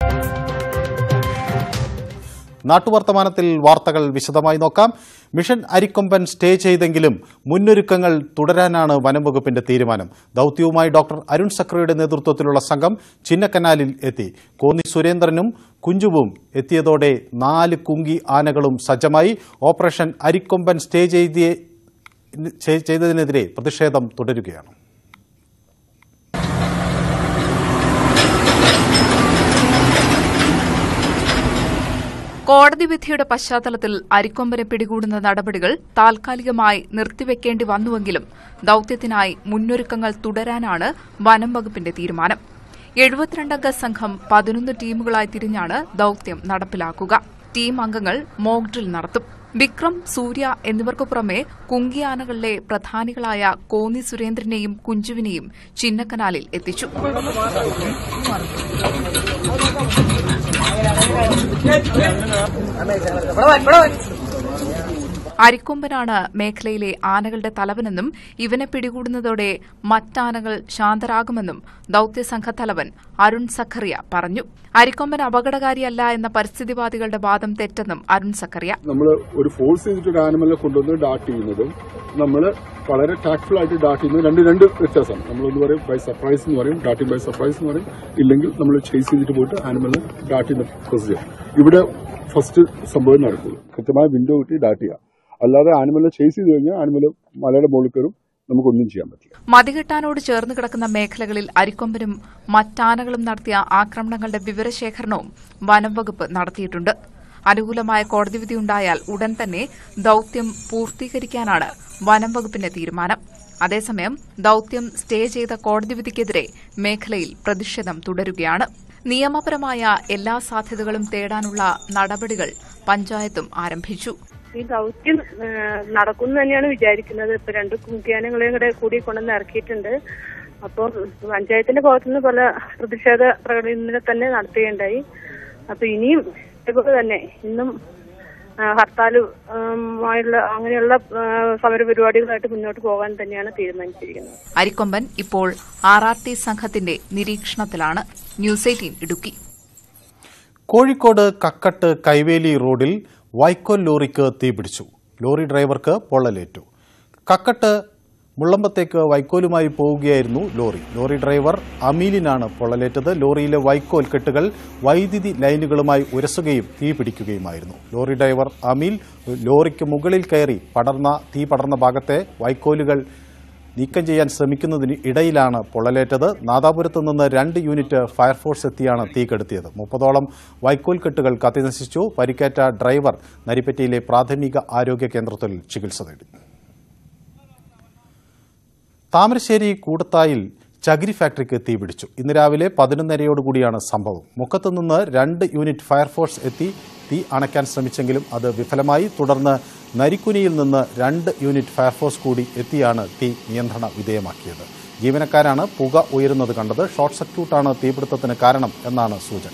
നാട്ടുവർത്തമാനത്തിൽ വാർത്തകൾ വിശദമായി നോക്കാം. മിഷൻ അരിക്കൊമ്പൻ സ്റ്റേ ചെയ്തെങ്കിലും മുന്നൊരുക്കങ്ങൾ തുടരാനാണ് വനംവകുപ്പിന്റെ തീരുമാനം. ദൌത്യവുമായി ഡോക്ടർ അരുൺ സക്രയുടെ നേതൃത്വത്തിലുള്ള സംഘം ചിന്നക്കനാലിൽ എത്തി. കോന്നി സുരേന്ദ്രനും കുഞ്ചുവും എത്തിയതോടെ 4 കുങ്കി ആനകളും സജ്ജമായി. ഓപ്പറേഷൻ അരിക്കൊമ്പൻ സ്റ്റേ ചെയ്തതിനെതിരെ പ്രതിഷേധം തുടരുകയാണ്. കോടതി വിധിയുടെ പശ്ചാത്തലത്തിൽ അരിക്കൊമ്പനെ പിടികൂടുന്ന നടപടികൾ താൽക്കാലികമായി നിർത്തിവെക്കേണ്ടി വന്നുവെങ്കിലും ദൌത്യത്തിനായി മുന്നൊരുക്കങ്ങൾ തുടരാനാണ് വനം വകുപ്പിന്റെ തീരുമാനം. 72-അംഗ സംഘം 11 ടീമുകളായി തിരിഞ്ഞാണ് ദൌത്യം നടപ്പിലാക്കുക. ടീം അംഗങ്ങൾ മോക്ക് ഡ്രിൽ നടത്തും. വിക്രം, സൂര്യ എന്നിവർക്കു പുറമെ കുങ്കിയാനകളിലെ പ്രധാനികളായ കോന്നി സുരേന്ദ്രനെയും കുഞ്ചുവിനെയും ചിന്നക്കനാലിൽ എത്തിച്ചു. അരിക്കൊമ്പനാണ് മേഖലയിലെ ആനകളുടെ തലവനെന്നും ഇവനെ പിടികൂടുന്നതോടെ മറ്റാനകൾ ശാന്തരാകുമെന്നും ദൌത്യസംഘ തലവൻ അരുൺ സഖറിയ പറഞ്ഞു. അരിക്കൊമ്പൻ അപകടകാരിയല്ല എന്ന പരിസ്ഥിതിവാദികളുടെ വാദം തെറ്റെന്നും അരുൺ സഖറിയ. നമ്മൾ ഒരു ഫോഴ്സ് ചെയ്തിട്ട് ഒരു ആനിമലിനെ കൊണ്ടുവന്ന് ഡാർട്ട് ചെയ്യുന്നതും നമ്മൾ വളരെ ടാക്ട്ഫുൾ ആയിട്ട് ഡാർട്ട് ചെയ്യുന്നത് രണ്ട് വ്യത്യാസമാണ്. നമ്മളൊന്ന് പറയും ബൈ സർപ്രൈസ് എന്ന് പറയും, ഡാർട്ടിംഗ് ബൈ സർപ്രൈസ് എന്ന് പറയും. ഇല്ലെങ്കിൽ നമ്മൾ ചേസ് ചെയ്തിട്ട് പോയിട്ട് ആനിമലിനെ ഡാർട്ട് ചെയ്യുന്ന പ്രൊസീജിയർ. ഇവിടെ ഫസ്റ്റ് സംഭവം നടക്കുള്ളൂ. കൃത്യമായ വിൻഡോ കിട്ടി ഡാർട്ട് ചെയ്യുക. അല്ലാതെ ആനിമലിനെ ചേസ് ചെയ്ത് കഴിഞ്ഞാൽ ആനിമൽ മലയുടെ മുകളിൽ കയറും, നമുക്കൊന്നും ചെയ്യാൻ പറ്റില്ല. മതികെട്ടാനോട് ചേർന്ന് കിടക്കുന്ന മേഖലകളിൽ അരിക്കൊമ്പനും മറ്റാനകളും നടത്തിയ ആക്രമണങ്ങളുടെ വിവരശേഖരണവും വനംവകുപ്പ് നടത്തിയിട്ടുണ്ട്. അനുകൂലമായ കോടതി വിധിയുണ്ടായാൽ ഉടൻ തന്നെ ദൌത്യം പൂർത്തീകരിക്കാനാണ് വനംവകുപ്പിന്റെ തീരുമാനം. അതേസമയം ദൌത്യം സ്റ്റേ ചെയ്ത കോടതി വിധിക്കെതിരെ മേഖലയിൽ പ്രതിഷേധം തുടരുകയാണ്. നിയമപരമായ എല്ലാ സാധ്യതകളും തേടാനുള്ള നടപടികൾ പഞ്ചായത്തും ആരംഭിച്ചു. ഈ ദൌത്യം നടക്കുന്നു തന്നെയാണ് വിചാരിക്കുന്നത്. ഇപ്പൊ 2 കുങ്കിയാനകളെയും കൂടി കൊണ്ടുവന്ന് ഇറക്കിയിട്ടുണ്ട്. അപ്പോൾ പഞ്ചായത്തിന്റെ ഭാഗത്തുനിന്ന് പല പ്രതിഷേധ പ്രകടനങ്ങൾ തന്നെ നടത്തുകയുണ്ടായി. അപ്പൊ ഇനിയും ഇതുപോലെ തന്നെ ഇന്നും ഹർത്താലുമായുള്ള അങ്ങനെയുള്ള സമരപരിപാടികളായിട്ട് മുന്നോട്ട് പോകാൻ തന്നെയാണ് തീരുമാനിച്ചിരിക്കുന്നത്. അരിക്കൊമ്പൻ ഇപ്പോൾ RRT സംഘത്തിന്റെ നിരീക്ഷണത്തിലാണ്. ന്യൂസ് 18 ഇടുക്കി. കോഴിക്കോട് കക്കട്ട് കൈവേലി റോഡിൽ വൈക്കോൽ ലോറിക്ക് തീപിടിച്ചു. ലോറി ഡ്രൈവർക്ക് പൊള്ളലേറ്റു. കക്കട്ട് മുള്ളമ്പത്തേക്ക് വൈക്കോലുമായി പോവുകയായിരുന്നു ലോറി. ലോറി ഡ്രൈവർ അമീലിനാണ് പൊള്ളലേറ്റത്. ലോറിയിലെ വൈക്കോൽ കെട്ടുകൾ വൈദ്യുതി ലൈനുകളുമായി ഉരസുകയും തീപിടിക്കുകയുമായിരുന്നു. ലോറി ഡ്രൈവർ അമീൽ ലോറിക്ക് മുകളിൽ കയറി തീ പടർന്ന ഭാഗത്തെ വൈക്കോലുകൾ നീക്കം ചെയ്യാൻ ശ്രമിക്കുന്നതിന് ഇടയിലാണ് പൊള്ളലേറ്റത്. നാദാപുരത്ത് നിന്ന് 2 യൂണിറ്റ് ഫയർഫോഴ്സ് എത്തിയാണ് തീ കെടുത്തിയത്. 30ഓളം വൈക്കോൽ കെട്ടുകൾ കത്തിനശിച്ചു. പരിക്കേറ്റ ഡ്രൈവർ നരിപ്പറ്റയിലെ പ്രാഥമിക ആരോഗ്യ കേന്ദ്രത്തിൽ ചികിത്സ തേടി. താമരശ്ശേരി കൂടത്തായിൽ ചകിരി ഫാക്ടറിക്ക് തീപിടിച്ചു. ഇന്ന് രാവിലെ 11:30യോടുകൂടിയാണ് സംഭവം. മുക്കത്തുനിന്ന് 2 യൂണിറ്റ് ഫയർഫോഴ്സ് എത്തി തീ അണയ്ക്കാൻ ശ്രമിച്ചെങ്കിലും അത് വിഫലമായി. തുടർന്ന് നരിക്കുനിയിൽ നിന്ന് 2 യൂണിറ്റ് ഫയർഫോഴ്സ് കൂടി എത്തിയാണ് തീ നിയന്ത്രണ വിധേയമാക്കിയത്. ജീവനക്കാരാണ് പുക ഉയരുന്നത് കണ്ടത്. ഷോർട്ട് സർക്യൂട്ടാണ് തീപിടുത്തത്തിന് കാരണം എന്നാണ് സൂചന.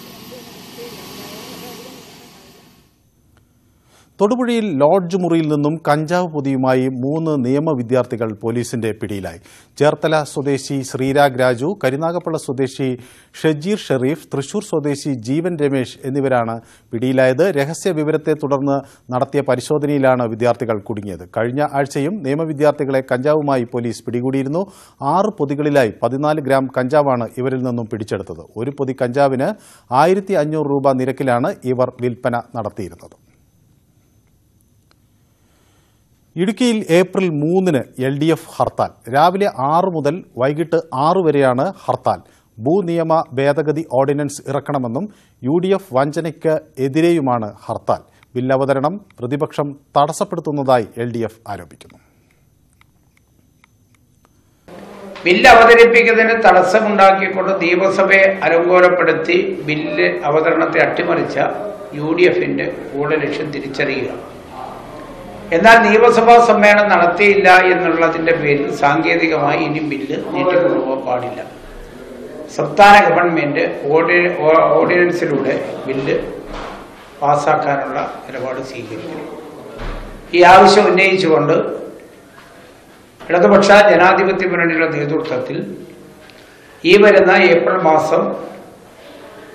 തൊടുപുഴയിൽ ലോഡ്ജ് മുറിയിൽ നിന്നും കഞ്ചാവ് പൊതിയുമായി 3 നിയമ വിദ്യാർത്ഥികൾ പോലീസിന്റെ പിടിയിലായി. ചേർത്തല സ്വദേശി ശ്രീരാഗ് രാജു, കരുനാഗപ്പള്ള സ്വദേശി ഷജീർ ഷെരീഫ്, തൃശൂർ സ്വദേശി ജീവൻ രമേശ് എന്നിവരാണ് പിടിയിലായത്. രഹസ്യ വിവരത്തെ തുടർന്ന് നടത്തിയ പരിശോധനയിലാണ് വിദ്യാർത്ഥികൾ കുടുങ്ങിയത്. കഴിഞ്ഞ ആഴ്ചയും നിയമവിദ്യാർത്ഥികളെ കഞ്ചാവുമായി പോലീസ് പിടികൂടിയിരുന്നു. 6 പൊതികളിലായി 14 ഗ്രാം കഞ്ചാവാണ് ഇവരിൽ നിന്നും പിടിച്ചെടുത്തത്. ഒരു പൊതി കഞ്ചാവിന് 1500 രൂപ നിരക്കിലാണ് ഇവർ വിൽപ്പന നടത്തിയിരുന്നത്. ഇടുക്കിയിൽ ഏപ്രിൽ 3-ന് LDF ഹർത്താൽ. രാവിലെ 6 മുതൽ വൈകിട്ട് 6 വരെയാണ് ഹർത്താൽ. ഭൂനിയമ ഭേദഗതി ഓർഡിനൻസ് ഇറക്കണമെന്നും UDF വഞ്ചനയ്ക്ക് എതിരെയുമാണ് ഹർത്താൽ. ബില്ലവതരണം പ്രതിപക്ഷം തടസ്സപ്പെടുത്തുന്നതായി LDF ആരോപിക്കുന്നു. ബില്ല് അവതരിപ്പിക്കുന്നതിന് തടസ്സമുണ്ടാക്കിക്കൊണ്ട് നിയമസഭയെ അലങ്കോലപ്പെടുത്തി ബില്ല് അവതരണത്തെ അട്ടിമറിച്ച UDFന്റെ ഗൂഢലക്ഷ്യം തിരിച്ചറിയുക. എന്നാൽ നിയമസഭാ സമ്മേളനം നടത്തിയില്ല എന്നുള്ളതിന്റെ പേരിൽ സാങ്കേതികമായി ഇനി ബില്ല് നീട്ടിക്കൊണ്ടുപോകാൻ പാടില്ല. സംസ്ഥാന ഗവൺമെന്റ് ഓർഡിനൻസിലൂടെ ബില്ല് പാസ്സാക്കാനുള്ള നിലപാട് സ്വീകരിക്കണം. ഈ ആവശ്യം ഉന്നയിച്ചുകൊണ്ട് ഇടതുപക്ഷ ജനാധിപത്യ മുന്നണിയുടെ നേതൃത്വത്തിൽ ഈ വരുന്ന ഏപ്രിൽ മാസം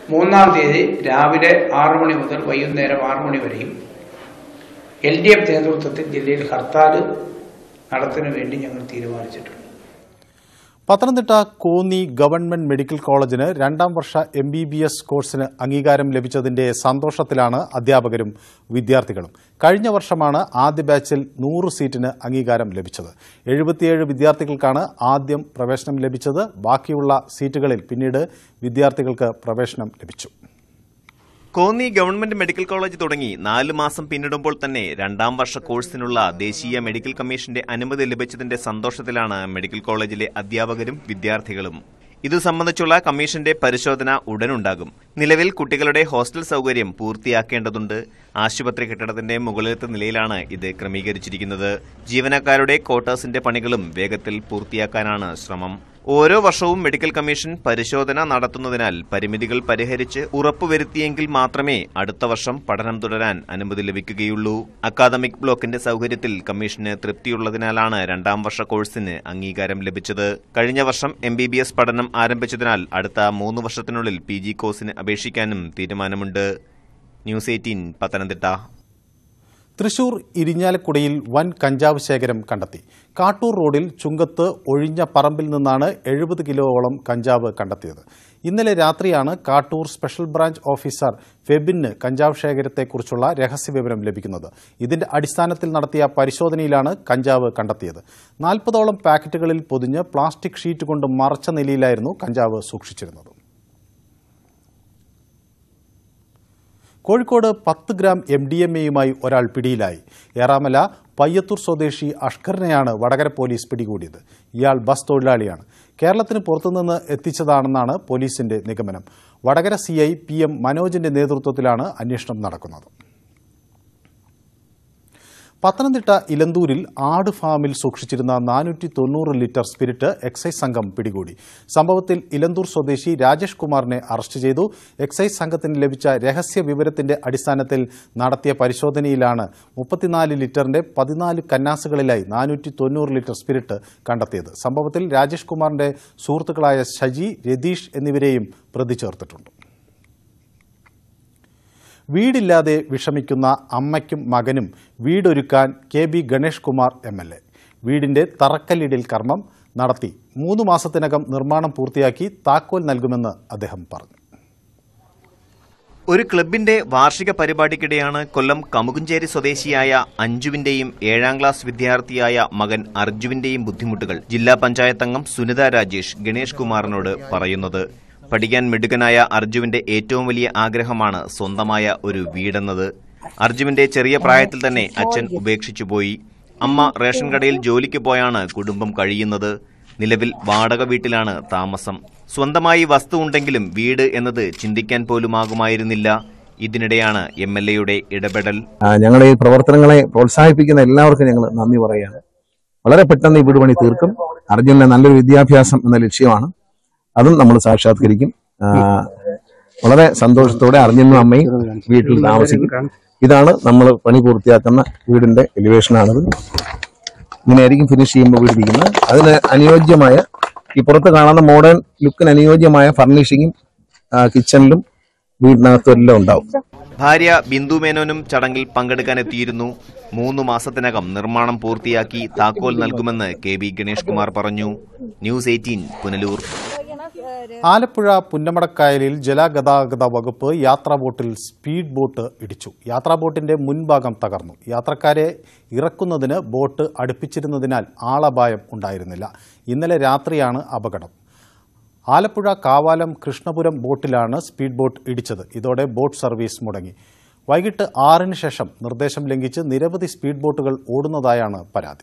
3-ാം തീയതി രാവിലെ 6 മണി മുതൽ വൈകുന്നേരം 6 മണി വരെയും LDF നേതൃത്വത്തിൽ ജില്ലയിൽ ഹർത്താൽ നടത്തുന്നതിന് വേണ്ടി ഞങ്ങൾ തീരുമാനിച്ചിട്ടുണ്ട്. പത്തനംതിട്ട കോന്നി ഗവൺമെന്റ് മെഡിക്കൽ കോളേജിന് 2ാം വർഷ MBBS കോഴ്സിന് അംഗീകാരം ലഭിച്ചതിന്റെ സന്തോഷത്തിലാണ് അധ്യാപകരും വിദ്യാർത്ഥികളും. കഴിഞ്ഞ വർഷമാണ് ആദ്യ ബാച്ചിൽ 100 സീറ്റിന് അംഗീകാരം ലഭിച്ചത്. 77 വിദ്യാർത്ഥികൾക്കാണ് ആദ്യം പ്രവേശനം ലഭിച്ചത്. ബാക്കിയുള്ള സീറ്റുകളിൽ പിന്നീട് വിദ്യാർത്ഥികൾക്ക് പ്രവേശനം ലഭിച്ചു. കോന്നി ഗവൺമെന്റ് മെഡിക്കൽ കോളേജ് തുടങ്ങി 4 മാസം പിന്നിടുമ്പോൾ തന്നെ 2ാം വർഷ കോഴ്സിനുള്ള ദേശീയ മെഡിക്കൽ കമ്മീഷന്റെ അനുമതി ലഭിച്ചതിന്റെ സന്തോഷത്തിലാണ് മെഡിക്കൽ കോളേജിലെ അധ്യാപകരും വിദ്യാർത്ഥികളും. ഇതു സംബന്ധിച്ചുള്ള കമ്മീഷന്റെ പരിശോധന ഉടനുണ്ടാകും. നിലവിൽ കുട്ടികളുടെ ഹോസ്റ്റൽ സൌകര്യം പൂർത്തിയാക്കേണ്ടതുണ്ട്. ആശുപത്രി കെട്ടിടത്തിന്റെ മുകളിലത്തെ നിലയിലാണ് ഇത് ക്രമീകരിച്ചിരിക്കുന്നത്. ജീവനക്കാരുടെ ക്വാർട്ടേഴ്സിന്റെ പണികളും വേഗത്തിൽ പൂർത്തിയാക്കാനാണ് ശ്രമം. ഓരോ വർഷവും മെഡിക്കൽ കമ്മീഷൻ പരിശോധന നടത്തുന്നതിനാൽ പരിമിതികൾ പരിഹരിച്ച് ഉറപ്പുവരുത്തിയെങ്കിൽ മാത്രമേ അടുത്ത വർഷം പഠനം തുടരാൻ അനുമതി ലഭിക്കുകയുള്ളൂ. അക്കാദമിക് ബ്ലോക്കിന്റെ സൌകര്യത്തിൽ കമ്മീഷന് തൃപ്തിയുള്ളതിനാലാണ് 2ാം വർഷ കോഴ്സിന് അംഗീകാരം ലഭിച്ചത്. കഴിഞ്ഞ വർഷം MBBS പഠനം ആരംഭിച്ചതിനാൽ അടുത്ത 3 വർഷത്തിനുള്ളിൽ PG കോഴ്സിന് അപേക്ഷിക്കാനും തീരുമാനമുണ്ട്. ന്യൂസ് 18 പത്തനംതിട്ട. തൃശൂർ ഇരിഞ്ഞാലക്കുടയിൽ വൻ കഞ്ചാവ് ശേഖരം കണ്ടെത്തി. കാട്ടൂർ റോഡിൽ ചുങ്കത്ത് ഒഴിഞ്ഞ പറമ്പിൽ നിന്നാണ് 70 കിലോയോളം കഞ്ചാവ് കണ്ടെത്തിയത്. ഇന്നലെ രാത്രിയാണ് കാട്ടൂർ സ്പെഷ്യൽ ബ്രാഞ്ച് ഓഫീസർ ഫെബിന് കഞ്ചാവ് ശേഖരത്തെക്കുറിച്ചുള്ള രഹസ്യവിവരം ലഭിക്കുന്നത്. ഇതിന്റെ അടിസ്ഥാനത്തിൽ നടത്തിയ പരിശോധനയിലാണ് കഞ്ചാവ് കണ്ടെത്തിയത്. 40ഓളം പാക്കറ്റുകളിൽ പൊതിഞ്ഞ് പ്ലാസ്റ്റിക് ഷീറ്റ് കൊണ്ട് മറച്ച നിലയിലായിരുന്നു കഞ്ചാവ് സൂക്ഷിച്ചിരുന്നത്. കോഴിക്കോട് 10 ഗ്രാം MDMA-യുമായി ഒരാൾ പിടിയിലായി. ഏറാമല പയ്യത്തൂർ സ്വദേശി അഷ്കറിനെയാണ് വടകര പോലീസ് പിടികൂടിയത്. ഇയാൾ ബസ് തൊഴിലാളിയാണ്. കേരളത്തിന് പുറത്തുനിന്ന് എത്തിച്ചതാണെന്നാണ് പോലീസിന്റെ നിഗമനം. വടകര CI PM മനോജിന്റെ നേതൃത്വത്തിലാണ് അന്വേഷണം നടക്കുന്നത്. പത്തനംതിട്ട ഇലന്തൂരിൽ ആട് ഫാമിൽ സൂക്ഷിച്ചിരുന്ന 490 ലിറ്റർ സ്പിരിറ്റ് എക്സൈസ് സംഘം പിടികൂടി. സംഭവത്തിൽ ഇലന്തൂർ സ്വദേശി രാജേഷ് കുമാറിനെ അറസ്റ്റ് ചെയ്തു. എക്സൈസ് സംഘത്തിന് ലഭിച്ച രഹസ്യ വിവരത്തിന്റെ അടിസ്ഥാനത്തിൽ നടത്തിയ പരിശോധനയിലാണ് 34 ലിറ്ററിന്റെ 14 കന്നാസുകളിലായി 490 ലിറ്റർ സ്പിരിറ്റ് കണ്ടെത്തിയത്. സംഭവത്തിൽ രാജേഷ് കുമാറിന്റെ സുഹൃത്തുക്കളായ ഷജി, രതീഷ് എന്നിവരെയും പ്രതി ചേർത്തിട്ടുണ്ട്. വീടില്ലാതെ വിഷമിക്കുന്ന അമ്മയ്ക്കും മകനും വീടൊരുക്കാൻ KB ഗണേഷ് കുമാർ MLA വീടിന്റെ തറക്കല്ലിടൽ കർമ്മം നടത്തി 3 മാസത്തിനകം നിർമ്മാണം പൂർത്തിയാക്കി താക്കോൽ നൽകുമെന്ന് അദ്ദേഹം പറഞ്ഞു. ഒരു ക്ലബിന്റെ വാർഷിക പരിപാടിക്കിടെയാണ് കൊല്ലം കമുകുഞ്ചേരി സ്വദേശിയായ അഞ്ജുവിന്റെയും 7ാം ക്ലാസ് വിദ്യാർത്ഥിയായ മകൻ അർജുവിന്റെയും ബുദ്ധിമുട്ടുകൾ ജില്ലാ പഞ്ചായത്ത് അംഗം സുനിത രാജേഷ് ഗണേഷ് കുമാറിനോട് പറയുന്നത്. പഠിക്കാൻ മിടുക്കനായ അർജുവിന്റെ ഏറ്റവും വലിയ ആഗ്രഹമാണ് സ്വന്തമായ ഒരു വീടെന്നത്. അർജുവിന്റെ ചെറിയ പ്രായത്തിൽ തന്നെ അച്ഛൻ ഉപേക്ഷിച്ചുപോയി. അമ്മ റേഷൻ കടയിൽ ജോലിക്ക് പോയാണ് കുടുംബം കഴിയുന്നത്. നിലവിൽ വാടക വീട്ടിലാണ് താമസം. സ്വന്തമായി വസ്തു ഉണ്ടെങ്കിലും വീട് എന്നത് ചിന്തിക്കാൻ പോലുമാകുമായിരുന്നില്ല. ഇതിനിടെയാണ് MLA-യുടെ ഇടപെടൽ. ഞങ്ങളുടെ ഈ പ്രവർത്തനങ്ങളെ പ്രോത്സാഹിപ്പിക്കുന്ന എല്ലാവർക്കും ഞങ്ങൾ നന്ദി പറയുകയാണ്. വളരെ പെട്ടെന്ന് ഈ വീട് പണി തീർക്കും. അർജുനന് നല്ലൊരു വിദ്യാഭ്യാസം എന്ന ലക്ഷ്യമാണ്. അതും നമ്മൾ സാക്ഷാത്കരിക്കും. വളരെ സന്തോഷത്തോടെ അർജുനും അമ്മയും വീട്ടിൽ താമസിക്കും. ഇതാണ് നമ്മൾ പണി പൂർത്തിയാക്കുന്ന വീടിന്റെ എലിവേഷനാണത്. ഇങ്ങനെയായിരിക്കും ഫിനിഷ് ചെയ്യുമ്പോൾ വീടിരിക്കുന്നത്. അതിന് അനുയോജ്യമായ ഈ പുറത്ത് കാണുന്ന മോഡേൺ ലുക്കിന് അനുയോജ്യമായ ഫർണിഷിങ്ങും കിച്ചണിലും വീടിനകത്തും എല്ലാം ഉണ്ടാവും. ഭാര്യ ബിന്ദു മേനോനും ചടങ്ങിൽ പങ്കെടുക്കാനെത്തിയിരുന്നു. 3 മാസത്തിനകം നിർമ്മാണം പൂർത്തിയാക്കി താക്കോൽ നൽകുമെന്ന് KB ഗണേഷ് കുമാർ പറഞ്ഞു. ന്യൂസ് 18 പുനലൂർ. ആലപ്പുഴ പുന്നമടക്കായലിൽ ജലഗതാഗത വകുപ്പ് യാത്രാ ബോട്ടിൽ സ്പീഡ് ബോട്ട് ഇടിച്ചു. യാത്രാ ബോട്ടിന്റെ മുൻഭാഗം തകർന്നു. യാത്രക്കാരെ ഇറക്കുന്നതിന് ബോട്ട് അടുപ്പിച്ചിരുന്നതിനാൽ ആളപായം ഉണ്ടായിരുന്നില്ല. ഇന്നലെ രാത്രിയാണ് അപകടം. ആലപ്പുഴ കാവാലം കൃഷ്ണപുരം ബോട്ടിലാണ് സ്പീഡ് ബോട്ട് ഇടിച്ചത്. ഇതോടെ ബോട്ട് സർവീസ് മുടങ്ങി. വൈകിട്ട് 6-ന് ശേഷം നിർദ്ദേശം ലംഘിച്ച് നിരവധി സ്പീഡ് ബോട്ടുകൾ ഓടുന്നതായാണ് പരാതി.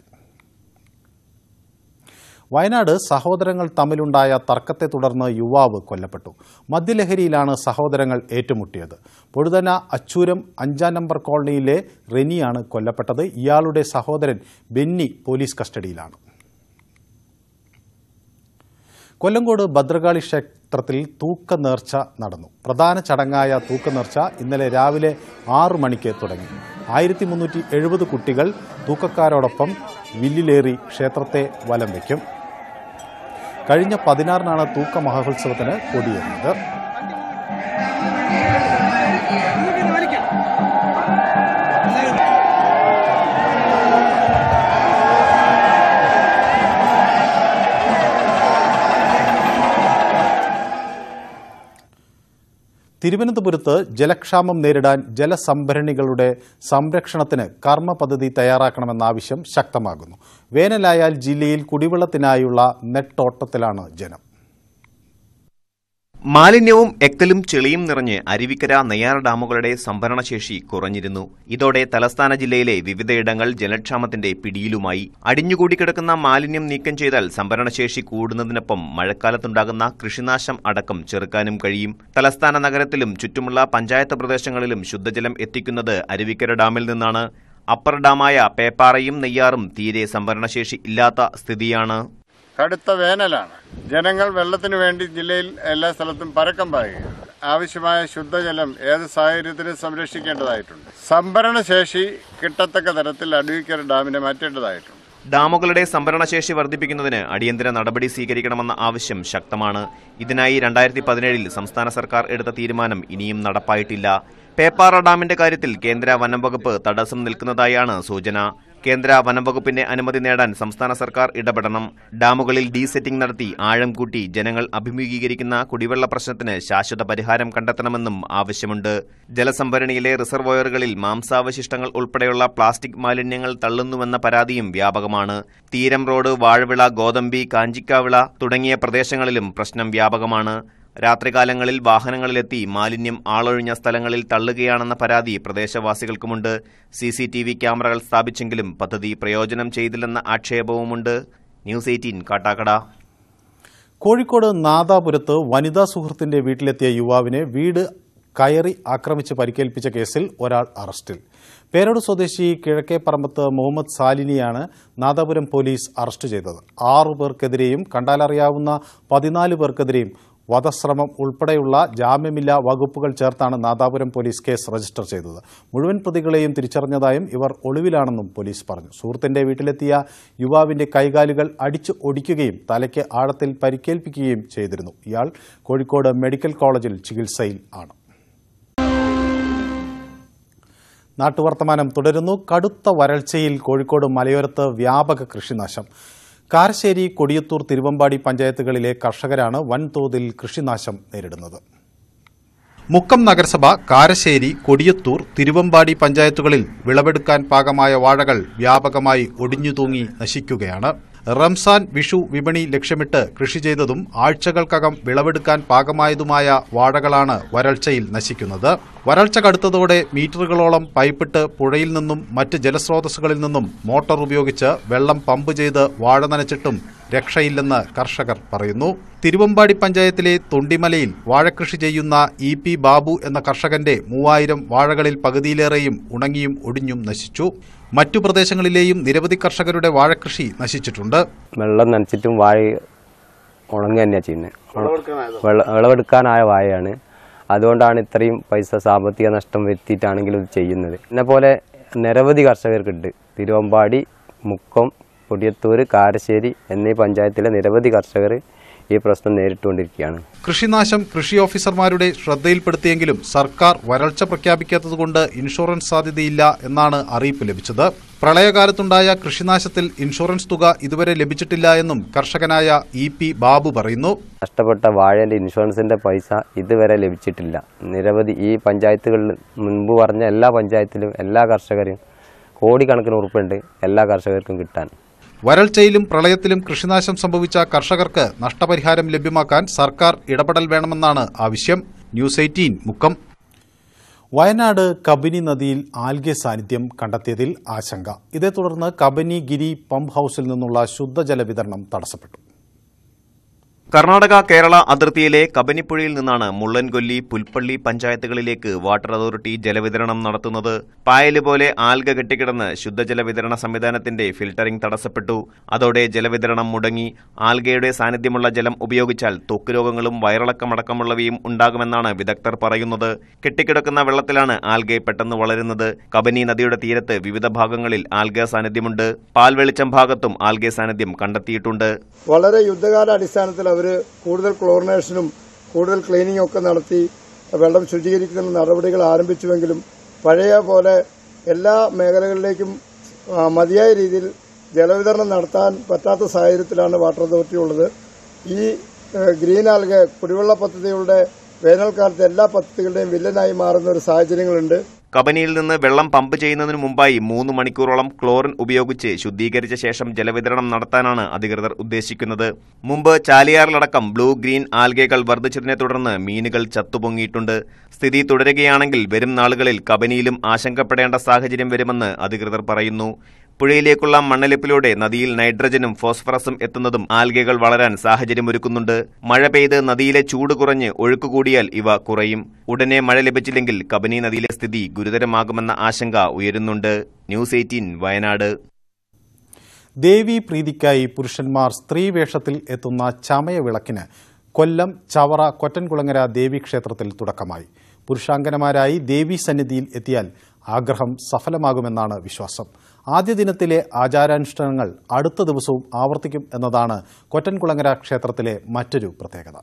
വയനാട് സഹോദരങ്ങൾ തമ്മിലുണ്ടായ തർക്കത്തെ തുടർന്ന് യുവാവ് കൊല്ലപ്പെട്ടു. മദ്യലഹരിയിലാണ് സഹോദരങ്ങൾ ഏറ്റുമുട്ടിയത്. പൊഴുതന അച്ചൂരം 5-ാം നമ്പർ കോളനിയിലെ റെനിയാണ് കൊല്ലപ്പെട്ടത്. ഇയാളുടെ സഹോദരൻ ബെന്നി പോലീസ് കസ്റ്റഡിയിലാണ്. കൊല്ലങ്കോട് ഭദ്രകാളി ക്ഷേത്രത്തിൽ തൂക്കനേർച്ച നടന്നു. പ്രധാന ചടങ്ങായ തൂക്കനേർച്ച ഇന്നലെ രാവിലെ 6 മണിക്ക് തുടങ്ങി. 1370 കുട്ടികൾ തൂക്കക്കാരോടൊപ്പം വില്ലിലേറി ക്ഷേത്രത്തെ വലം വയ്ക്കും. കഴിഞ്ഞ 16-നാണ് തൂക്ക മഹോത്സവത്തിന് കൊടിയേറിയത്. തിരുവനന്തപുരത്ത് ജലക്ഷാമം നേരിടാൻ ജലസംഭരണികളുടെ സംരക്ഷണത്തിന് കർമ്മ പദ്ധതി തയ്യാറാക്കണമെന്ന ആവശ്യം ശക്തമാകുന്നു. വേനലായാൽ ജില്ലയിൽ കുടിവെള്ളത്തിനായുള്ള നെട്ടോട്ടത്തിലാണ് ജനം. മാലിന്യവും എക്കലും ചെളിയും നിറഞ്ഞ് അരുവിക്കര നെയ്യാർ ഡാമുകളുടെ സംഭരണശേഷി കുറഞ്ഞിരുന്നു. ഇതോടെ തലസ്ഥാന ജില്ലയിലെ വിവിധയിടങ്ങൾ ജലക്ഷാമത്തിന്റെ പിടിയിലുമായി. അടിഞ്ഞുകൂടിക്കിടക്കുന്ന മാലിന്യം നീക്കം ചെയ്താൽ സംഭരണശേഷി കൂടുന്നതിനൊപ്പം മഴക്കാലത്തുണ്ടാകുന്ന കൃഷിനാശം അടക്കം ചെറുക്കാനും കഴിയും. തലസ്ഥാന നഗരത്തിലും ചുറ്റുമുള്ള പഞ്ചായത്ത് പ്രദേശങ്ങളിലും ശുദ്ധജലം എത്തിക്കുന്നത് അരുവിക്കര ഡാമിൽ നിന്നാണ്. അപ്പർ ഡാമായ പേപ്പാറയും നെയ്യാറും തീരെ സംഭരണശേഷി ഇല്ലാത്ത സ്ഥിതിയാണ്. കടുത്ത വേനലാണ്. ജനങ്ങൾ വെള്ളത്തിനു വേണ്ടി ജില്ലയിൽ എല്ലാ സ്ഥലത്തും പരക്കം പായുകയാണ്. ആവശ്യമായ ശുദ്ധജലം ഏത് സാഹചര്യത്തിലും സംരക്ഷിക്കേണ്ടതായിട്ടുണ്ട്. സംഭരണശേഷി കിട്ടത്തക്ക തരത്തിൽ അരുവിക്കര ഡാമിനെ മാറ്റേണ്ടതായിട്ടുണ്ട്. ഡാമുകളുടെ സംഭരണശേഷി വർദ്ധിപ്പിക്കുന്നതിന് അടിയന്തര നടപടി സ്വീകരിക്കണമെന്ന ആവശ്യം ശക്തമാണ്. ഇതിനായി 2017 സംസ്ഥാന സർക്കാർ എടുത്ത തീരുമാനം ഇനിയും നടപ്പായിട്ടില്ല. പേപ്പാറ ഡാമിന്റെ കാര്യത്തിൽ കേന്ദ്ര വനം വകുപ്പ് തടസ്സം നിൽക്കുന്നതായാണ് സൂചന. കേന്ദ്ര വനം വകുപ്പിന്റെ അനുമതി നേടാൻ സംസ്ഥാന സർക്കാർ ഇടപെടണം. ഡാമുകളിൽ ഡീസെറ്റിംഗ് നടത്തി ആഴം കൂട്ടി ജനങ്ങൾ അഭിമുഖീകരിക്കുന്ന കുടിവെള്ള പ്രശ്നത്തിന് ശാശ്വത പരിഹാരം കണ്ടെത്തണമെന്നും ആവശ്യമുണ്ട്. ജലസംഭരണിയിലെ റിസർവോയറുകളിൽ മാംസാവശിഷ്ടങ്ങൾ ഉൾപ്പെടെയുള്ള പ്ലാസ്റ്റിക് മാലിന്യങ്ങൾ തള്ളുന്നുവെന്ന പരാതിയും വ്യാപകമാണ്. തീരം റോഡ്, വാഴവിള, ഗോതമ്പി, കാഞ്ചിക്കാവിള തുടങ്ങിയ പ്രദേശങ്ങളിലും പ്രശ്നം വ്യാപകമാണ്. രാത്രികാലങ്ങളിൽ വാഹനങ്ങളിലെത്തി മാലിന്യം ആളൊഴിഞ്ഞ സ്ഥലങ്ങളിൽ തള്ളുകയാണെന്ന പരാതി പ്രദേശവാസികൾക്കുമുണ്ട്. CCTV ക്യാമറകൾ സ്ഥാപിച്ചെങ്കിലും പദ്ധതി പ്രയോജനം ചെയ്തില്ലെന്ന ആക്ഷേപവുമുണ്ട്. ന്യൂസ് 18 കാട്ടാക്കട. കോഴിക്കോട് നാദാപുരത്ത് വനിതാ സുഹൃത്തിന്റെ വീട്ടിലെത്തിയ യുവാവിനെ വീട് കയറി ആക്രമിച്ച് പരിക്കേൽപ്പിച്ച കേസിൽ ഒരാൾ അറസ്റ്റിൽ. പേരോട് സ്വദേശി കിഴക്കേപ്പറമ്പത്ത് മുഹമ്മദ് സാലിനിയാണ് നാദാപുരം പോലീസ് അറസ്റ്റ് ചെയ്തത്. 6 പേർക്കെതിരെയും കണ്ടാലറിയാവുന്ന 14 പേർക്കെതിരെയും വധശ്രമം ഉൾപ്പെടെയുള്ള ജാമ്യമില്ലാ വകുപ്പുകൾ ചേർത്താണ് നാദാപുരം പോലീസ് കേസ് രജിസ്റ്റർ ചെയ്തത്. മുഴുവൻ പ്രതികളെയും തിരിച്ചറിഞ്ഞതായും ഇവർ ഒളിവിലാണെന്നും പോലീസ് പറഞ്ഞു. സുഹൃത്തിന്റെ വീട്ടിലെത്തിയ യുവാവിന്റെ കൈകാലുകൾ അടിച്ചു ഒടിക്കുകയും തലയ്ക്ക് ആഴത്തിൽ പരിക്കേൽപ്പിക്കുകയും ചെയ്തിരുന്നു. ഇയാൾ കോഴിക്കോട് മെഡിക്കൽ കോളേജിൽ ചികിത്സയിൽ ആണ്. നാട്ടുവർത്തമാനം തുടരുന്നു. കടുത്ത വരൾച്ചയിൽ കോഴിക്കോട് മലയോരത്ത് വ്യാപക കൃഷിനാശം. കാരശ്ശേരി, കൊടിയത്തൂർ, തിരുവമ്പാടി പഞ്ചായത്തുകളിലെ കർഷകരാണ് വൻതോതിൽ കൃഷിനാശം നേരിടുന്നത്. മുക്കം നഗരസഭ കാരശ്ശേരി, കൊടിയത്തൂർ, തിരുവമ്പാടി പഞ്ചായത്തുകളിൽ വിളവെടുക്കാൻ പാകമായ വാഴകൾ വ്യാപകമായി ഒടിഞ്ഞുതൂങ്ങി നശിക്കുകയാണ്. റംസാൻ, വിഷു വിപണി ലക്ഷ്യമിട്ട് കൃഷി ചെയ്തതും ആഴ്ചകൾക്കകം വിളവെടുക്കാൻ പാകമായതുമായ വാഴകളാണ് വരൾച്ചയിൽ നശിക്കുന്നത്. വരൾച്ച കടുത്തതോടെ മീറ്ററുകളോളം പൈപ്പിട്ട് പുഴയിൽ നിന്നും മറ്റ് ജലസ്രോതസ്സുകളിൽ നിന്നും മോട്ടോർ ഉപയോഗിച്ച് വെള്ളം പമ്പ് ചെയ്ത് വാഴ നനച്ചിട്ടും രക്ഷയില്ലെന്ന് കർഷകർ പറയുന്നു. തിരുവമ്പാടി പഞ്ചായത്തിലെ തൊണ്ടിമലയിൽ വാഴകൃഷി ചെയ്യുന്ന EP ബാബു എന്ന കർഷകന്റെ 3000 വാഴകളിൽ പകുതിയിലേറെയും ഉണങ്ങിയും ഒടിഞ്ഞും നശിച്ചു. മറ്റു പ്രദേശങ്ങളിലെയും നിരവധി കർഷകരുടെ വാഴകൃഷി നശിച്ചിട്ടുണ്ട്. വെള്ളം നനച്ചിട്ടും വാഴ ഉണങ്ങുക തന്നെയാണ് ചെയ്യുന്നത്. വിളവെടുക്കാനായ വാഴയാണ്. അതുകൊണ്ടാണ് ഇത്രയും പൈസ സാമ്പത്തിക നഷ്ടം വരുത്തിയിട്ടാണെങ്കിലും ഇത് ചെയ്യുന്നത്. എന്നെപ്പോലെ നിരവധി കർഷകർക്കുണ്ട്. തിരുവമ്പാടി, മുക്കം, കൊടിയത്തൂർ, കാരശ്ശേരി എന്നീ പഞ്ചായത്തിലെ നിരവധി കർഷകർ ഈ പ്രശ്നം നേരിട്ടുകൊണ്ടിരിക്കുകയാണ്. കൃഷിനാശം കൃഷി ഓഫീസർമാരുടെ ശ്രദ്ധയിൽപ്പെടുത്തിയെങ്കിലും സർക്കാർ വരൾച്ച പ്രഖ്യാപിക്കാത്തതുകൊണ്ട് ഇൻഷുറൻസ് സാധ്യതയില്ല എന്നാണ് അറിയിപ്പ് ലഭിച്ചത്. പ്രളയകാലത്തുണ്ടായ കൃഷിനാശത്തിൽ ഇൻഷുറൻസ് തുക ഇതുവരെ ലഭിച്ചിട്ടില്ല എന്നും കർഷകനായ EP ബാബു പറയുന്നു. നഷ്ടപ്പെട്ട വാഴന്റെ ഇൻഷുറൻസിന്റെ പൈസ ഇതുവരെ ലഭിച്ചിട്ടില്ല. നിരവധി ഈ പഞ്ചായത്തുകളിൽ മുൻപ് പറഞ്ഞ എല്ലാ പഞ്ചായത്തിലും എല്ലാ കർഷകരും കോടിക്കണക്കിന് ഉറുപ്പുണ്ട് എല്ലാ കർഷകർക്കും കിട്ടാൻ. വരൾച്ചയിലും പ്രളയത്തിലും കൃഷിനാശം സംഭവിച്ച കർഷകർക്ക് നഷ്ടപരിഹാരം ലഭ്യമാക്കാൻ സർക്കാർ ഇടപെടൽ വേണമെന്നാണ് ആവശ്യം. ന്യൂസ് 18 മുക്കം. വയനാട് കബനി നദിയിൽ ആൽഗെ സാന്നിധ്യം കണ്ടെത്തിയതിൽ ആശങ്ക. ഇതേ തുടർന്ന് കബനി ഗിരി പമ്പ് ഹൌസിൽ നിന്നുള്ള ശുദ്ധജല വിതരണം തടസ്സപ്പെട്ടു. കർണാടക കേരള അതിർത്തിയിലെ കബനിപ്പുഴയിൽ നിന്നാണ് മുള്ളൻകൊല്ലി, പുൽപ്പള്ളി പഞ്ചായത്തുകളിലേക്ക് വാട്ടർ അതോറിറ്റി ജലവിതരണം നടത്തുന്നത്. പായല് പോലെ ആൽഗ കെട്ടിക്കിടന്ന് ശുദ്ധജല വിതരണ സംവിധാനത്തിന്റെ ഫിൽട്ടറിംഗ് തടസ്സപ്പെട്ടു. അതോടെ ജലവിതരണം മുടങ്ങി. ആൽഗയുടെ സാന്നിധ്യമുള്ള ജലം ഉപയോഗിച്ചാൽ ത്വക്ക് രോഗങ്ങളും വയറിളക്കമടക്കമുള്ളവയും ഉണ്ടാകുമെന്നാണ് വിദഗ്ധർ പറയുന്നത്. കെട്ടിക്കിടക്കുന്ന വെള്ളത്തിലാണ് ആൽഗെ പെട്ടെന്ന് വളരുന്നത്. കബനി നദിയുടെ തീരത്ത് വിവിധ ഭാഗങ്ങളിൽ ആൽഗ സാന്നിധ്യമുണ്ട്. പാൽവെളിച്ചം ഭാഗത്തും ആൽഗെ സാന്നിധ്യം കണ്ടെത്തിയിട്ടുണ്ട്. വളരെ യുദ്ധകാല അടിസ്ഥാനത്തിൽ അവർ കൂടുതൽ ക്ലോറിനേഷനും കൂടുതൽ ക്ലീനിങ്ങും ഒക്കെ നടത്തി വെള്ളം ശുചീകരിക്കുന്ന നടപടികൾ ആരംഭിച്ചുവെങ്കിലും പഴയ പോലെ എല്ലാ മേഖലകളിലേക്കും മതിയായ രീതിയിൽ ജലവിതരണം നടത്താൻ പറ്റാത്ത സാഹചര്യത്തിലാണ് വാട്ടർ അതോറിറ്റി ഉള്ളത്. ഈ ഗ്രീൻ ആൽഗ കുടിവെള്ള പദ്ധതിയുടെ വേനൽക്കാലത്ത് എല്ലാ പദ്ധതികളുടെയും വില്ലനായി മാറുന്ന ഒരു സാഹചര്യങ്ങളുണ്ട്. കബനിയിൽ നിന്ന് വെള്ളം പമ്പ് ചെയ്യുന്നതിനു മുമ്പായി 3 മണിക്കൂറോളം ക്ലോറിൻ ഉപയോഗിച്ച് ശുദ്ധീകരിച്ച ശേഷം ജലവിതരണം നടത്താനാണ് അധികൃതർ ഉദ്ദേശിക്കുന്നത്. മുമ്പ് ചാലിയാറിലടക്കം ബ്ലൂ ഗ്രീൻ ആൽഗകൾ വർദ്ധിച്ചതിനെ തുടർന്ന് മീനുകൾ ചത്തുപൊങ്ങിയിട്ടുണ്ട്. സ്ഥിതി തുടരുകയാണെങ്കിൽ വരും നാളുകളിൽ കബനിയിലും ആശങ്കപ്പെടേണ്ട സാഹചര്യം വരുമെന്ന് അധികൃതർ പറയുന്നു. പുഴയിലേക്കുള്ള മണ്ണൊലിപ്പിലൂടെ നദിയിൽ നൈട്രജനും ഫോസ്ഫറസും എത്തുന്നതും ആൽഗകൾ വളരാൻ സാഹചര്യമൊരുക്കുന്നുണ്ട്. മഴ പെയ്ത് നദിയിലെ ചൂട് കുറഞ്ഞ് ഒഴുക്ക് കൂടിയാൽ ഇവ കുറയും. ഉടനെ മഴ ലഭിച്ചില്ലെങ്കിൽ കബനി നദിയിലെ സ്ഥിതി ഗുരുതരമാകുമെന്ന ആശങ്ക ഉയരുന്നുണ്ട്. ന്യൂസ് 18 വയനാട്. ദേവി പ്രീതിക്കായി പുരുഷന്മാർ സ്ത്രീവേഷത്തിൽ എത്തുന്ന ചമയവിളക്കിന് കൊല്ലം ചവറ കൊറ്റൻകുളങ്ങര ദേവീക്ഷേത്രത്തിൽ തുടക്കമായി. പുരുഷാംഗനമാരായി ദേവീ സന്നിധിയിൽ എത്തിയാൽ ആഗ്രഹം സഫലമാകുമെന്നാണ് വിശ്വാസം. ആദ്യ ദിനത്തിലെ ആചാരാനുഷ്ഠാനങ്ങൾ അടുത്ത ദിവസവും ആവർത്തിക്കും എന്നതാണ് കൊറ്റൻകുളങ്ങര ക്ഷേത്രത്തിലെ മറ്റൊരു പ്രത്യേകത.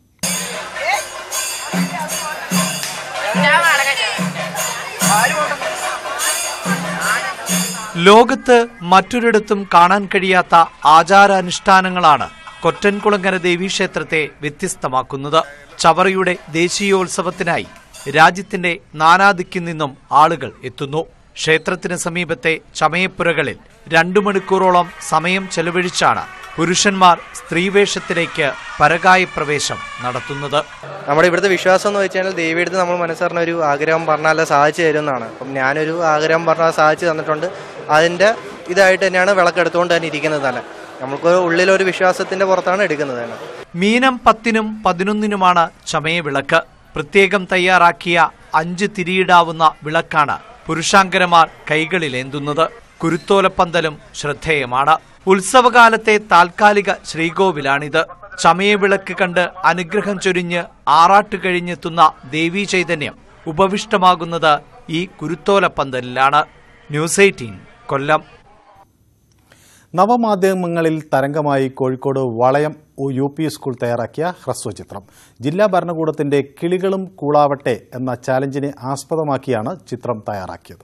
ലോകത്ത് മറ്റൊരിടത്തും കാണാൻ കഴിയാത്ത ആചാരാനുഷ്ഠാനങ്ങളാണ് കൊറ്റൻകുളങ്ങര ദേവീക്ഷേത്രത്തെ വ്യത്യസ്തമാക്കുന്നത്. ചവറയുടെ ദേശീയോത്സവത്തിനായി രാജ്യത്തിന്റെ നാനാദിക്കിൽ നിന്നും ആളുകൾ എത്തുന്നു. ക്ഷേത്രത്തിന് സമീപത്തെ ചമയപ്പുരകളിൽ 2 മണിക്കൂറോളം സമയം ചെലവഴിച്ചാണ് പുരുഷന്മാർ സ്ത്രീവേഷത്തിലേക്ക് പരകായ പ്രവേശം നടത്തുന്നത്. നമ്മുടെ ഇവിടുത്തെ വിശ്വാസം എന്ന് വെച്ചാൽ ദേവിയെടുത്ത് നമ്മൾ മനസ്സറിഞ്ഞ ഒരു ആഗ്രഹം പറഞ്ഞാൽ സാധിച്ചു തരുമെന്നാണ്. അപ്പം ഞാനൊരു ആഗ്രഹം പറഞ്ഞാൽ സാധിച്ചു തന്നിട്ടുണ്ട്. അതിൻ്റെ ഇതായിട്ട് തന്നെയാണ് വിളക്കെടുത്തുകൊണ്ട് തന്നെ ഇരിക്കുന്നത്. തന്നെ നമുക്ക് ഉള്ളിലൊരു വിശ്വാസത്തിന്റെ പുറത്താണ് എടുക്കുന്നത് തന്നെ. മീനം 10-നും 11-നുമാണ് ചമയവിളക്ക്. പ്രത്യേകം തയ്യാറാക്കിയ 5 തിരിയിടാവുന്ന വിളക്കാണ് പുരുഷാങ്കരമാർ കൈകളിലേന്തുന്നത്. കുരുത്തോലപ്പന്തലും ശ്രദ്ധേയമാണ്. ഉത്സവകാലത്തെ താൽക്കാലിക ശ്രീകോവിലാണിത്. ചമയവിളക്ക് കണ്ട് അനുഗ്രഹം ചൊരിഞ്ഞ് ആറാട്ട് കഴിഞ്ഞെത്തുന്ന ദേവീ ചൈതന്യം ഉപവിഷ്ടമാകുന്നത് ഈ കുരുത്തോലപ്പന്തലിലാണ്. ന്യൂസ് 18 കൊല്ലം. നവമാധ്യമങ്ങളിൽ തരംഗമായി കോഴിക്കോട് വളയം UP സ്കൂൾ തയ്യാറാക്കിയ ഹ്രസ്വചിത്രം. ജില്ലാ ഭരണകൂടത്തിന്റെ കിളികളും കൂളാവട്ടെ എന്ന ചാലഞ്ചിനെ ആസ്പദമാക്കിയാണ് ചിത്രം തയ്യാറാക്കിയത്.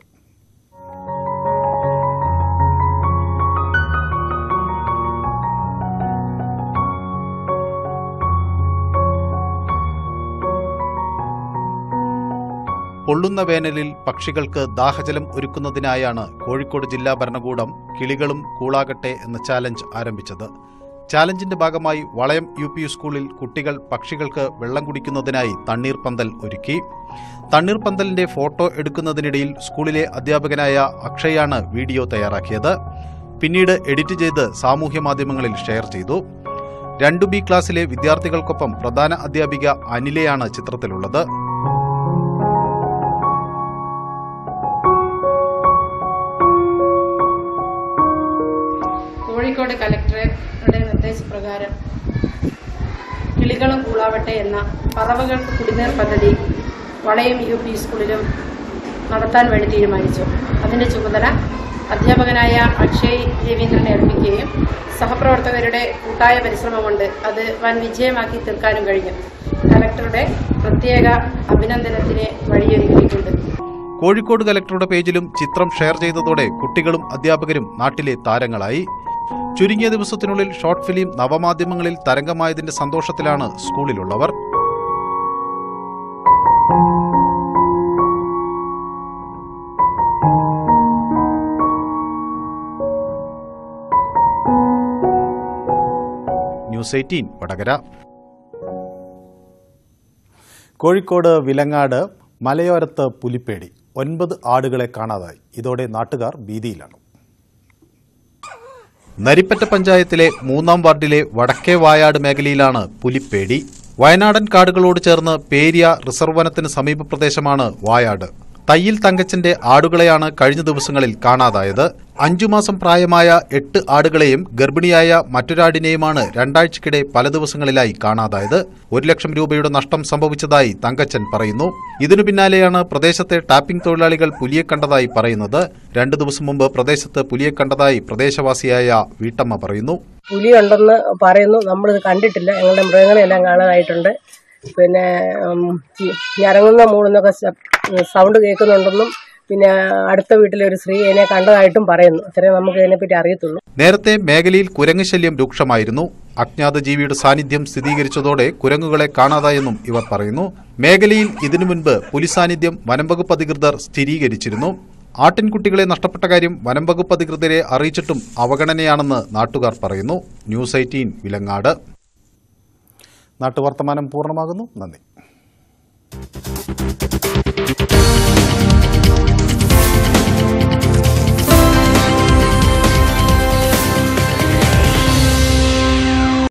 പൊള്ളുന്ന വേനലിൽ പക്ഷികൾക്ക് ദാഹജലം ഒരുക്കുന്നതിനായാണ് കോഴിക്കോട് ജില്ലാ ഭരണകൂടം കിളികളും കൂളാകട്ടെ എന്ന ചാലഞ്ച് ആരംഭിച്ചത്. ചാലഞ്ചിന്റെ ഭാഗമായി വളയം UP സ്കൂളിൽ കുട്ടികൾ പക്ഷികൾക്ക് വെള്ളം കുടിക്കുന്നതിനായി തണ്ണീർപന്തൽ ഒരുക്കി. തണ്ണീർപന്തലിന്റെ ഫോട്ടോ എടുക്കുന്നതിനിടയിൽ സ്കൂളിലെ അധ്യാപകനായ അക്ഷയാണ് വീഡിയോ തയ്യാറാക്കിയത്. പിന്നീട് എഡിറ്റ് ചെയ്ത് സാമൂഹ്യ മാധ്യമങ്ങളിൽ ഷെയർ ചെയ്തു. 2B ക്ലാസ്സിലെ വിദ്യാർത്ഥികൾക്കൊപ്പം പ്രധാന അധ്യാപിക അനിലയാണ് ചിത്രത്തിലുള്ളത്. കോഴിക്കോട് കലക്ടറുടെ നിർദ്ദേശപ്രകാരം കിളികളും കൂളാവട്ടെ എന്ന പറവകൾക്ക് കുടിനീർ പദ്ധതി വളയം UP സ്കൂളിലും നടത്താൻ വേണ്ടി തീരുമാനിച്ചു. അതിന്റെ ചുമതല അധ്യാപകനായ അക്ഷയ് രവീന്ദ്രനെ ഏൽപ്പിക്കുകയും സഹപ്രവർത്തകരുടെ കൂട്ടായ പരിശ്രമം കൊണ്ട് അത് വൻ വിജയമാക്കി തീർക്കാനും കഴിഞ്ഞു. കലക്ടറുടെ പ്രത്യേക അഭിനന്ദനത്തിന് വഴിയൊരുക്കിയിട്ടുണ്ട്. കോഴിക്കോട് കലക്ടറുടെ പേജിലും ചിത്രം ഷെയർ ചെയ്തതോടെ കുട്ടികളും അധ്യാപകരും നാട്ടിലെ താരങ്ങളായി. ചുരുങ്ങിയ ദിവസത്തിനുള്ളിൽ ഷോർട്ട് ഫിലിം നവമാധ്യമങ്ങളിൽ തരംഗമായതിന്റെ സന്തോഷത്തിലാണ് സ്കൂളിലുള്ളവർ. ന്യൂസ് 18 വടകര. കോഴിക്കോട് വിലങ്ങാട് മലയോരത്ത് പുലിപ്പേടി. 9 ആടുകളെ കാണാതായി. ഇതോടെ നാട്ടുകാർ ഭീതിയിലാണ്. നരിപ്പറ്റ പഞ്ചായത്തിലെ 3-ാം വാർഡിലെ വടക്കേ വായാട് മേഖലയിലാണ് പുലിപ്പേടി. വയനാടൻ കാടുകളോട് ചേർന്ന് പേരിയ റിസർവ് വനത്തിന് സമീപ പ്രദേശമാണ് വായാട്. തയ്യിൽ തങ്കച്ചന്റെ ആടുകളെയാണ് കഴിഞ്ഞ ദിവസങ്ങളിൽ കാണാതായത്. 5 മാസം പ്രായമായ 8 ആടുകളെയും ഗർഭിണിയായ മറ്റൊരാടിനെയുമാണ് 2 ആഴ്ചക്കിടെ പല ദിവസങ്ങളിലായി കാണാതായത്. 1 ലക്ഷം രൂപയുടെ നഷ്ടം സംഭവിച്ചതായി തങ്കച്ചൻ പറയുന്നു. ഇതിനു പിന്നാലെയാണ് പ്രദേശത്തെ ടാപ്പിംഗ് തൊഴിലാളികൾ പുലിയെ കണ്ടതായി പറയുന്നത്. 2 ദിവസം മുമ്പ് പ്രദേശത്ത് പുലിയെ കണ്ടതായി പ്രദേശവാസിയായ വീട്ടമ്മ പറയുന്നു. പുലിയുണ്ടെന്ന് പറയുന്നു. നമ്മളിത് കണ്ടിട്ടില്ല. ഞങ്ങളുടെ മൃഗങ്ങളെല്ലാം കാണാതായിട്ടുണ്ട്. പിന്നെ ഞരങ്ങുന്ന മൂളുന്നൊക്കെ സൗണ്ട് കേൾക്കുന്നുണ്ടെന്നും പിന്നെ അടുത്ത വീട്ടിലെ ഒരു സ്ത്രീ എന്നെ കണ്ടതായിട്ടും പറയുന്നു. അത്രയും നമുക്ക് ഇതിനെപ്പറ്റി അറിയത്തുള്ളൂ. നേരത്തെ മേഖലയിൽ കുരങ്ങ് ശല്യം രൂക്ഷമായിരുന്നു. അജ്ഞാത ജീവിയുടെ സാന്നിധ്യം സ്ഥിരീകരിച്ചതോടെ കുരങ്ങുകളെ കാണാതായെന്നും ഇവർ പറയുന്നു. മേഖലയിൽ ഇതിനു മുൻപ് പുലി സാന്നിധ്യം വനംവകുപ്പ് അധികൃതർ സ്ഥിരീകരിച്ചിരുന്നു. ആട്ടിൻകുട്ടികളെ നഷ്ടപ്പെട്ട കാര്യം വനംവകുപ്പ് അധികൃതരെ അറിയിച്ചിട്ടും അവഗണനയാണെന്ന് നാട്ടുകാർ പറയുന്നു. ന്യൂസ് 18 വിലങ്ങാട്. നാട്ടുവർത്തമാനം പൂർണ്ണമാകുന്നു. നന്ദി.